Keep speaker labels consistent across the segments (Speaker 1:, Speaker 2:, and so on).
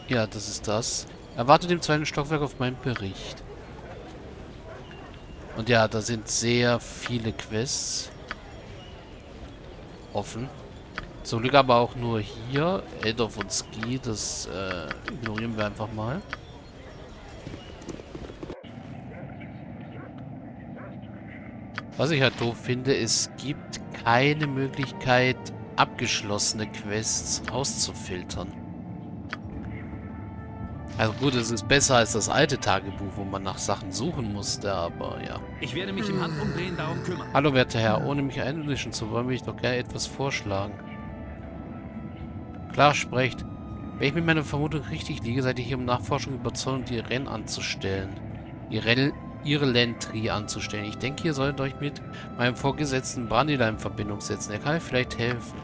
Speaker 1: Ja, das ist das. Erwartet im zweiten Stockwerk auf meinen Bericht. Und ja, da sind sehr viele Quests offen. Zum Glück aber auch nur hier. Eldorf und Ski, das ignorieren wir einfach mal. Was ich halt doof finde, es gibt keine Möglichkeit, abgeschlossene Quests auszufiltern. Also gut, es ist besser als das alte Tagebuch, wo man nach Sachen suchen musste, aber ja.
Speaker 2: Ich werde mich im Handumdrehen darum kümmern.
Speaker 1: Hallo, werter Herr. Ohne mich einmischen zu wollen, will ich doch gerne etwas vorschlagen. Klar, sprecht. Wenn ich mit meiner Vermutung richtig liege, seid ihr hier um Nachforschung überzeugt, die Renn anzustellen. Ihre Lentry anzustellen. Ich denke, ihr solltet euch mit meinem Vorgesetzten Brandila in Verbindung setzen. Er kann euch vielleicht helfen.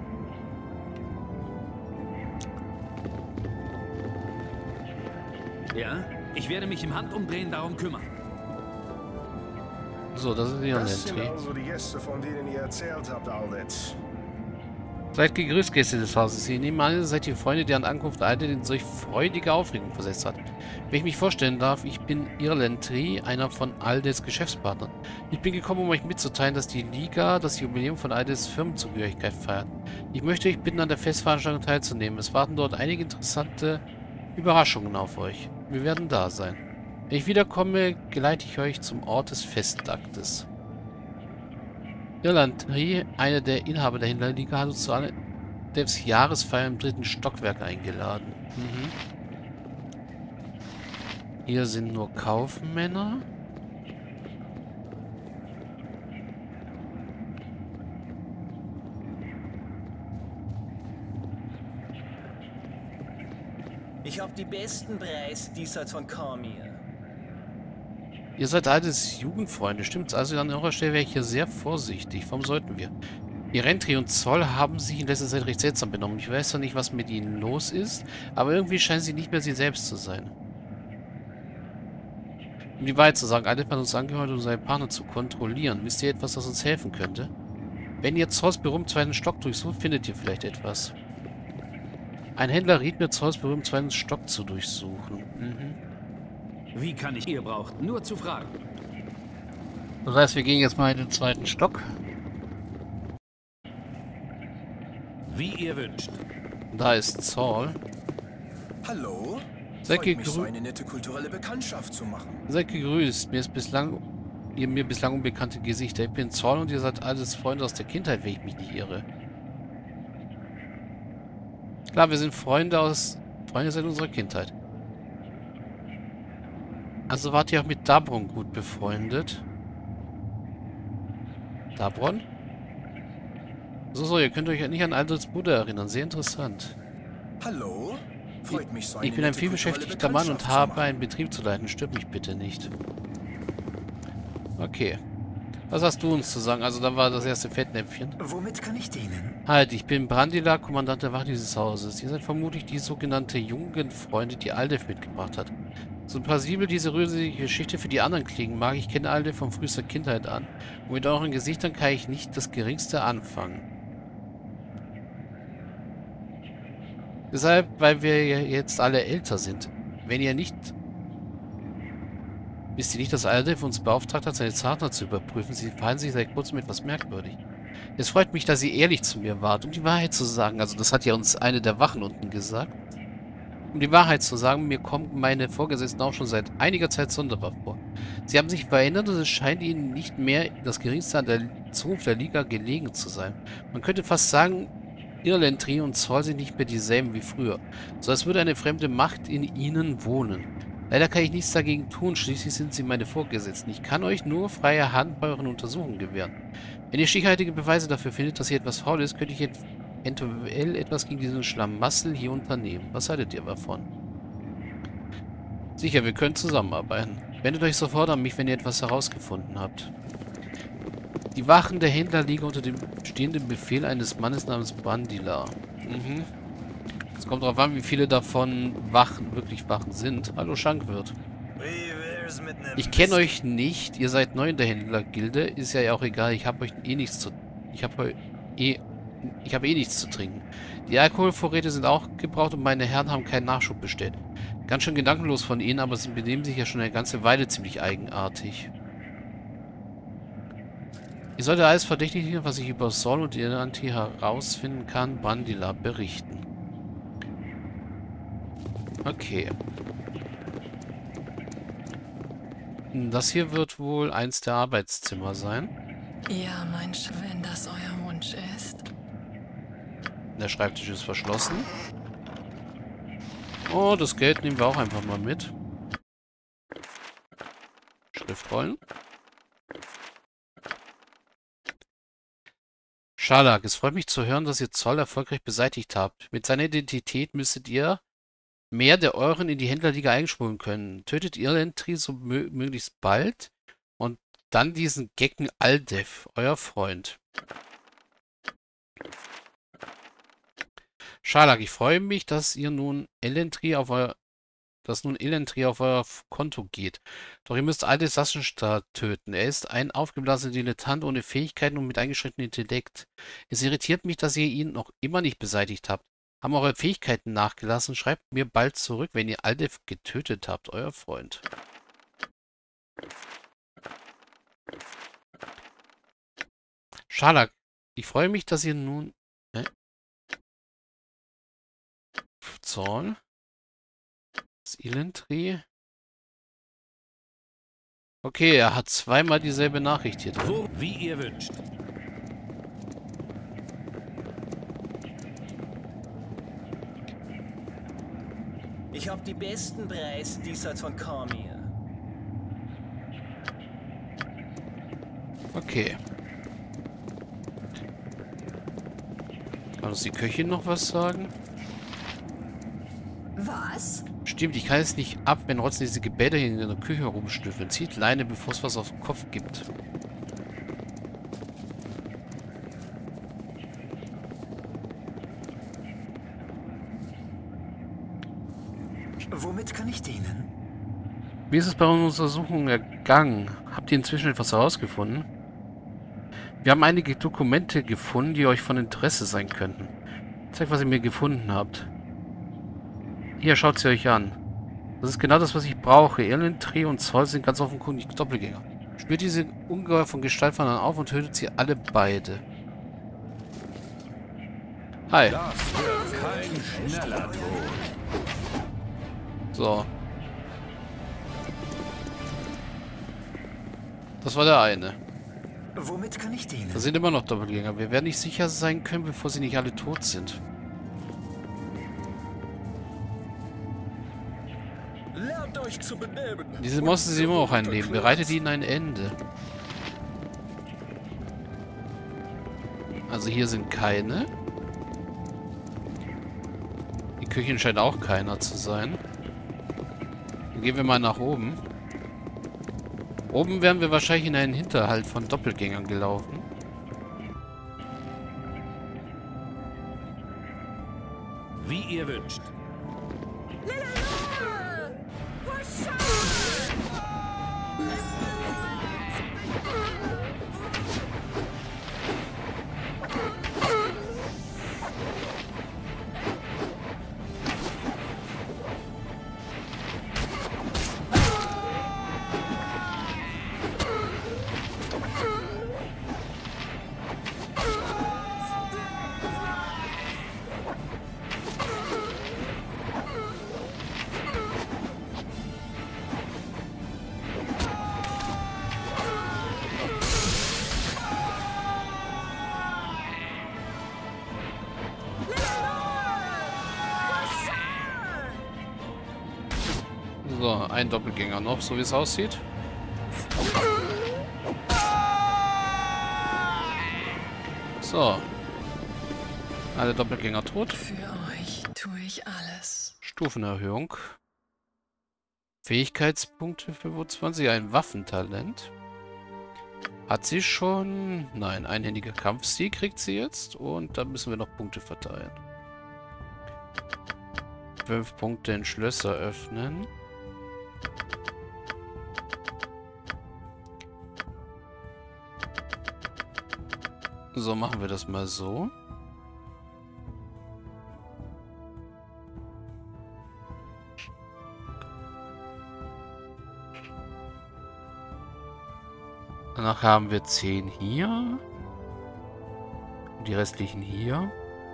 Speaker 2: Ja? Ich werde mich im Handumdrehen darum kümmern.
Speaker 1: So, das ist Ihre
Speaker 3: Das sind
Speaker 1: Lentry.
Speaker 3: also die Gäste, von denen ihr erzählt habt, Aldetz.
Speaker 1: Seid gegrüßt, Gäste des Hauses. Ich nehme an, ihr seid die Freunde, deren Ankunft Alte in solch freudige Aufregung versetzt hat. Wenn ich mich vorstellen darf, ich bin Irlentry, einer von Aldes Geschäftspartnern. Ich bin gekommen, um euch mitzuteilen, dass die Liga das Jubiläum von Aldes Firmenzugehörigkeit feiert. Ich möchte euch bitten, an der Festveranstaltung teilzunehmen. Es warten dort einige interessante Überraschungen auf euch. Wir werden da sein. Wenn ich wiederkomme, geleite ich euch zum Ort des Festaktes. Irlentry, einer der Inhaber der Händlerliga, hat uns zu einer des Jahresfeier im 3. Stockwerk eingeladen. Hier sind nur Kaufmänner.
Speaker 4: Ich habe die besten Preise diesseits von Carmir.
Speaker 1: Ihr seid alles Jugendfreunde, stimmt's? Also an eurer Stelle wäre ich hier sehr vorsichtig. Warum sollten wir? Irentri und Zoll haben sich in letzter Zeit recht seltsam benommen. Ich weiß zwar nicht, was mit ihnen los ist, aber irgendwie scheinen sie nicht mehr sie selbst zu sein. Um die Wahrheit zu sagen, Aldeth hat uns angehört, um seine Partner zu kontrollieren. Wisst ihr etwas, das uns helfen könnte? Wenn ihr Zolls Büro im 2. Stock durchsucht, findet ihr vielleicht etwas. Ein Händler riet mir, Zolls Büro im 2. Stock zu durchsuchen.
Speaker 2: Wie kann ich... Ihr braucht nur zu fragen.
Speaker 1: Das heißt, wir gehen jetzt mal in den 2. Stock.
Speaker 2: Wie ihr wünscht.
Speaker 1: Da ist Zoll.
Speaker 3: Hallo?
Speaker 1: Seid
Speaker 3: Freut mich, so
Speaker 1: gegrüßt.
Speaker 3: eine nette kulturelle Bekanntschaft zu machen.
Speaker 1: Seid gegrüßt. Ihr mir bislang unbekannte Gesichter. Ich bin Zoll und ihr seid alles Freunde aus der Kindheit, wenn ich mich nicht irre. Klar, wir sind Freunde seit unserer Kindheit. Also wart ihr auch mit Dabron gut befreundet? Dabron? So, ihr könnt euch ja nicht an Aldrits Bruder erinnern. Sehr interessant.
Speaker 3: Hallo? Freut mich, so eine
Speaker 1: Ich bin ein
Speaker 3: nette
Speaker 1: vielbeschäftigter
Speaker 3: kulturelle
Speaker 1: Mann und
Speaker 3: Bekanntschaft zu
Speaker 1: habe
Speaker 3: machen.
Speaker 1: einen Betrieb zu leiten. Stört mich bitte nicht. Okay. Was hast du uns zu sagen? Also, da war das erste Fettnäpfchen.
Speaker 4: Womit kann ich dienen?
Speaker 1: Halt, ich bin Brandila, Kommandant der Wache dieses Hauses. Ihr seid vermutlich die sogenannte Jugendfreunde, die Aldef mitgebracht hat. So plausibel diese rührselige Geschichte für die anderen klingen mag, ich kenne Aldef von frühester Kindheit an. Und mit euren Gesichtern kann ich nicht das Geringste anfangen. Deshalb, weil wir ja jetzt alle älter sind. Wenn ihr nicht... Wisst ihr nicht, dass Aldef uns beauftragt hat, seine Partner zu überprüfen? Sie verhalten sich seit kurzem etwas merkwürdig. Es freut mich, dass ihr ehrlich zu mir wart, um die Wahrheit zu sagen. Also das hat ja uns eine der Wachen unten gesagt. Um die Wahrheit zu sagen, mir kommen meine Vorgesetzten auch schon seit einiger Zeit sonderbar vor. Sie haben sich verändert und es scheint ihnen nicht mehr das Geringste an der Zukunft der Liga gelegen zu sein. Man könnte fast sagen, Irlentry und Zoll sind nicht mehr dieselben wie früher. So als würde eine fremde Macht in ihnen wohnen. Leider kann ich nichts dagegen tun, schließlich sind sie meine Vorgesetzten. Ich kann euch nur freie Hand bei euren Untersuchungen gewähren. Wenn ihr stichhaltige Beweise dafür findet, dass hier etwas faul ist, könnte ich eventuell etwas gegen diesen Schlamassel hier unternehmen. Was haltet ihr davon? Sicher, wir können zusammenarbeiten. Wendet euch sofort an mich, wenn ihr etwas herausgefunden habt. Die Wachen der Händler liegen unter dem stehenden Befehl eines Mannes namens Brandila. Es kommt darauf an, wie viele davon wirklich Wachen sind. Hallo Schankwirt. Ich kenne euch nicht. Ihr seid neu in der Händlergilde. Ist ja auch egal. Ich habe euch eh Ich habe eh nichts zu trinken. Die Alkoholvorräte sind auch gebraucht und meine Herren haben keinen Nachschub bestellt. Ganz schön gedankenlos von ihnen, aber sie benehmen sich ja schon eine ganze Weile ziemlich eigenartig. Ihr solltet alles Verdächtige, was ich über Sol und Irlanti herausfinden kann, Bandila berichten. Okay. Das hier wird wohl eins der Arbeitszimmer sein.
Speaker 5: Ja, mein wenn das euer Wunsch ist.
Speaker 1: Der Schreibtisch ist verschlossen. Oh, das Geld nehmen wir auch einfach mal mit. Schriftrollen. Scharlach, es freut mich zu hören, dass ihr Zoll erfolgreich beseitigt habt. Mit seiner Identität müsstet ihr mehr der euren in die Händlerliga einschmuggeln können. Tötet Irlentry so möglichst bald und dann diesen Gecken Aldev, euer Freund. Scharlach, ich freue mich, dass ihr nun Elentry auf euer Konto geht. Doch ihr müsst Aldev Sassenstadt töten. Er ist ein aufgeblasener Dilettant ohne Fähigkeiten und mit eingeschränktem Intellekt. Es irritiert mich, dass ihr ihn noch immer nicht beseitigt habt. Haben eure Fähigkeiten nachgelassen? Schreibt mir bald zurück, wenn ihr Aldev getötet habt, euer Freund. Scharlach, ich freue mich, dass ihr nun... Zoll. Das Elentry. Okay, er hat zweimal dieselbe Nachricht hier drin.
Speaker 2: Wo, wie ihr wünscht.
Speaker 4: Ich habe die besten Preise diesseits von Cormier.
Speaker 1: Okay. Kann uns die Köchin noch was sagen?
Speaker 5: Was?
Speaker 1: Stimmt, ich kann es nicht ab, wenn Rotzen diese Gebäude hier in der Küche rumschnüffeln. Zieht Leine, bevor es was auf den Kopf gibt.
Speaker 3: Womit kann ich dienen?
Speaker 1: Wie ist es bei unserer Untersuchung ergangen? Habt ihr inzwischen etwas herausgefunden? Wir haben einige Dokumente gefunden, die euch von Interesse sein könnten. Zeigt, was ihr mir gefunden habt. Hier, schaut sie euch an. Das ist genau das, was ich brauche. Elentry und Zoll sind ganz offenkundig Doppelgänger. Spürt diese Ungeheuer von Gestaltwandern auf und tötet sie alle beide. Hi.
Speaker 2: Das wird kein schneller Tod.
Speaker 1: So. Das war der eine.
Speaker 3: Womit kann ich dienen?
Speaker 1: Da sind immer noch Doppelgänger. Wir werden nicht sicher sein können, bevor sie nicht alle tot sind.
Speaker 3: Lernt euch zu benehmen.
Speaker 1: Diese Monster sind immer auch ein Leben. Bereitet ihnen ein Ende. Also hier sind keine. Die Köchin scheint auch keiner zu sein. Dann gehen wir mal nach oben. Oben wären wir wahrscheinlich in einen Hinterhalt von Doppelgängern gelaufen.
Speaker 2: Wie ihr wünscht.
Speaker 1: So, ein Doppelgänger noch, so wie es aussieht. So. Alle Doppelgänger tot.
Speaker 5: Für euch tue ich alles.
Speaker 1: Stufenerhöhung. Fähigkeitspunkte 25. Ein Waffentalent. Hat sie schon? Nein, einhändiger Kampfstil kriegt sie jetzt. Und da müssen wir noch Punkte verteilen. 5 Punkte in Schlösser öffnen. So, machen wir das mal so. Danach haben wir 10 hier. Und die restlichen hier.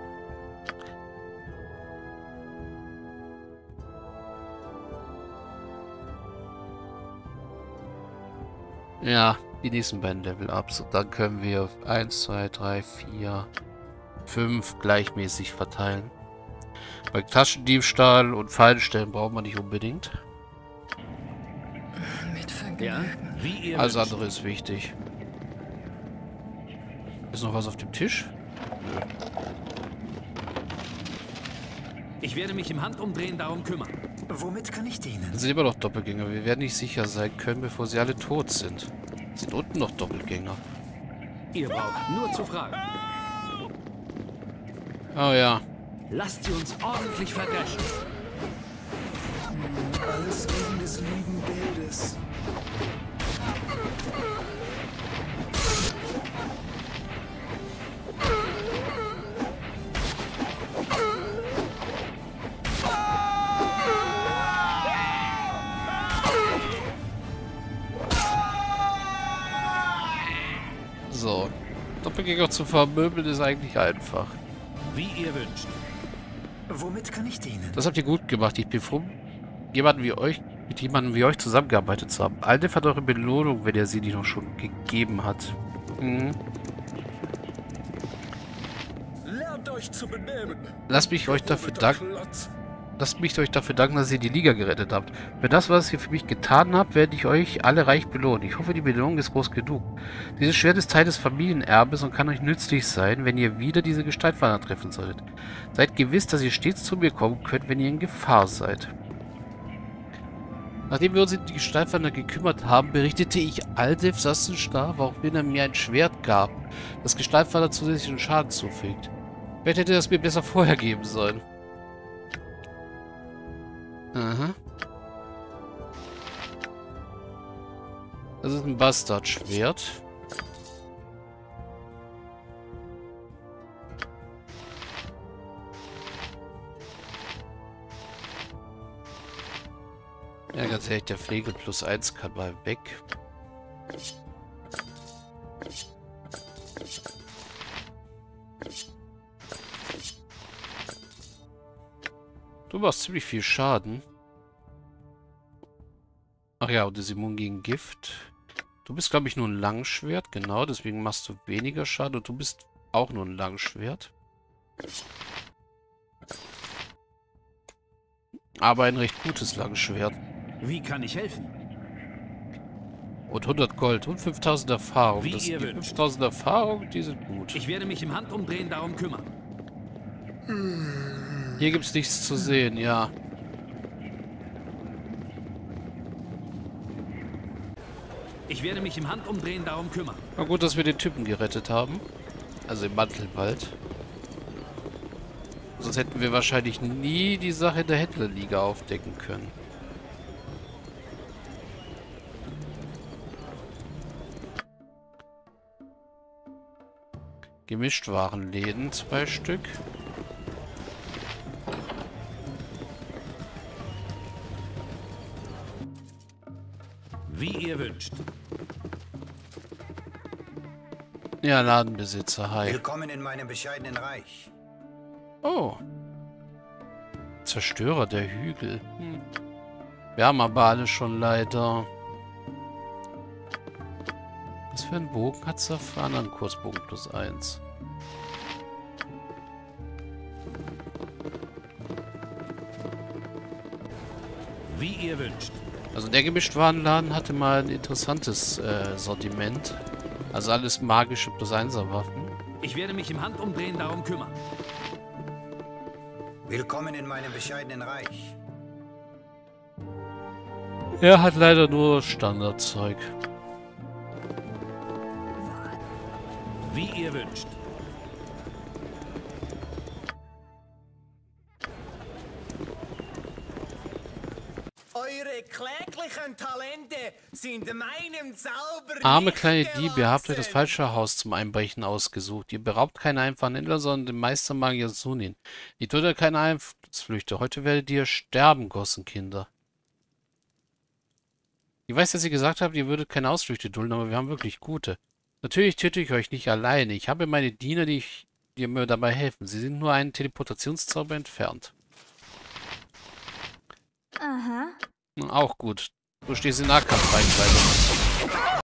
Speaker 1: Ja, die nächsten beiden Level-Ups. Und dann können wir 1, 2, 3, 4, 5 gleichmäßig verteilen. Bei Taschendiebstahl und Fallenstellen braucht man nicht unbedingt.
Speaker 5: Mit
Speaker 2: Ja?
Speaker 5: Vergnügen.
Speaker 2: Wie ihr
Speaker 1: Alles
Speaker 2: wünscht.
Speaker 1: andere ist wichtig. Ist noch was auf dem Tisch?
Speaker 2: Ich werde mich im Handumdrehen darum kümmern.
Speaker 3: Womit kann ich dienen?
Speaker 1: Das sind immer noch Doppelgänger. Wir werden nicht sicher sein können, bevor sie alle tot sind. Sind unten noch Doppelgänger.
Speaker 2: Ihr braucht nur zu fragen.
Speaker 1: Oh ja.
Speaker 2: Lasst sie uns ordentlich verdreschen.
Speaker 3: Alles wegen des lieben Geldes.
Speaker 1: So. Doppelgänger zu vermöbeln ist eigentlich einfach.
Speaker 2: Wie ihr wünscht.
Speaker 3: Womit kann ich dienen?
Speaker 1: Das habt ihr gut gemacht. Ich bin froh, mit jemandem wie euch zusammengearbeitet zu haben. Aldev hat eure Belohnung, wenn er sie nicht noch schon gegeben hat. Mhm.
Speaker 3: Lernt euch zu benehmen.
Speaker 1: Lasst mich euch dafür danken, dass ihr die Liga gerettet habt. Für das, was ihr für mich getan habt, werde ich euch alle reich belohnen. Ich hoffe, die Belohnung ist groß genug. Dieses Schwert ist Teil des Familienerbes und kann euch nützlich sein, wenn ihr wieder diese Gestaltwanderer treffen solltet. Seid gewiss, dass ihr stets zu mir kommen könnt, wenn ihr in Gefahr seid. Nachdem wir uns um die Gestaltwanderer gekümmert haben, berichtete ich Aldev Sassenstar, warum er mir ein Schwert gab, das Gestaltwanderer zusätzlichen Schaden zufügt. Vielleicht hätte er das mir besser vorher geben sollen. Aha. Das ist ein Bastardschwert. Ja, ganz ehrlich, der Pflege +1 kann mal weg. Du machst ziemlich viel Schaden. Ach ja, und ist immun gegen Gift. Du bist, glaube ich, nur ein Langschwert. Genau, deswegen machst du weniger Schaden. Und du bist auch nur ein Langschwert. Aber ein recht gutes Langschwert.
Speaker 2: Wie kann ich helfen?
Speaker 1: Und 100 Gold und 5000 Erfahrung.
Speaker 2: Wie
Speaker 1: Das
Speaker 2: ihr
Speaker 1: die
Speaker 2: wünscht.
Speaker 1: 5000 Erfahrung, die sind gut.
Speaker 2: Ich werde mich im Handumdrehen darum kümmern.
Speaker 1: Hier gibt es nichts zu sehen, ja.
Speaker 2: Ich werde mich im Handumdrehen darum kümmern.
Speaker 1: Na gut, dass wir den Typen gerettet haben. Also im Mantelwald. Sonst hätten wir wahrscheinlich nie die Sache der Händlerliga aufdecken können. Gemischtwarenläden, 2 Stück.
Speaker 2: Wie ihr wünscht.
Speaker 1: Ja, Ladenbesitzer, hi.
Speaker 6: Willkommen in meinem bescheidenen Reich.
Speaker 1: Oh. Zerstörer der Hügel. Wir haben aber alle schon leider. Was für ein Bogen hat Safran? Ein Kurzbogen +1.
Speaker 2: Wie ihr wünscht.
Speaker 1: Also der Gemischtwarenladen hatte mal ein interessantes Sortiment. Also alles magische +1er Waffen.
Speaker 2: Ich werde mich im Handumdrehen darum kümmern.
Speaker 6: Willkommen in meinem bescheidenen Reich.
Speaker 1: Er hat leider nur Standardzeug.
Speaker 2: Wie ihr wünscht.
Speaker 4: Eure kläglichen Talente sind meinem Zauber
Speaker 1: Arme
Speaker 4: nicht
Speaker 1: kleine Diebe, ihr habt euch das
Speaker 4: gewachsen.
Speaker 1: falsche Haus zum Einbrechen ausgesucht. Ihr beraubt keine einfachen Händler, sondern den Meistermagier Sunin. Ihr tut ja keine Einflussflüchte. Heute werdet ihr sterben, Gossenkinder. Ich weiß, dass ihr gesagt habt, ihr würdet keine Ausflüchte dulden, aber wir haben wirklich gute. Natürlich töte ich euch nicht alleine. Ich habe meine Diener, die mir dabei helfen. Sie sind nur einen Teleportationszauber entfernt.
Speaker 7: Aha.
Speaker 1: Auch gut. Du stehst in Nahkampfreichweite.